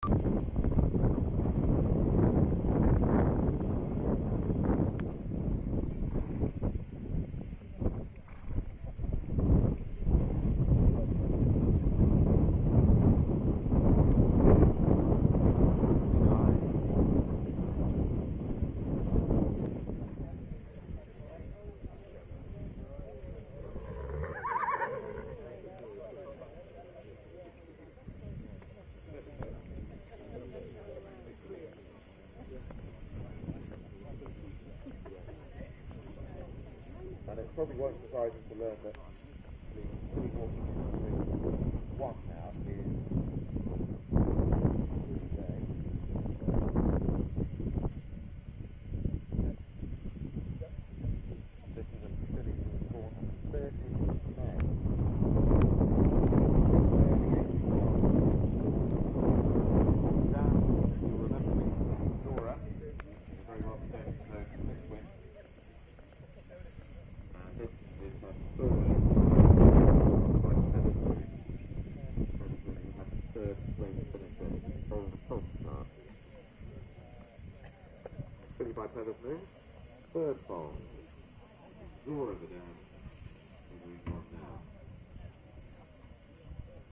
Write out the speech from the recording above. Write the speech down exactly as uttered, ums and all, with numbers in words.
And it probably won't surprise you to learn that the fully walking one now is today. This is a filly who was born on the thirtieth of May. Dan, you'll remember me from Dora, a very well presented load of six wins. This is my third by Feathersley. Feathersley has the third place finisher on the top start. Filly by Feathersley, third fall. Dora the Dan.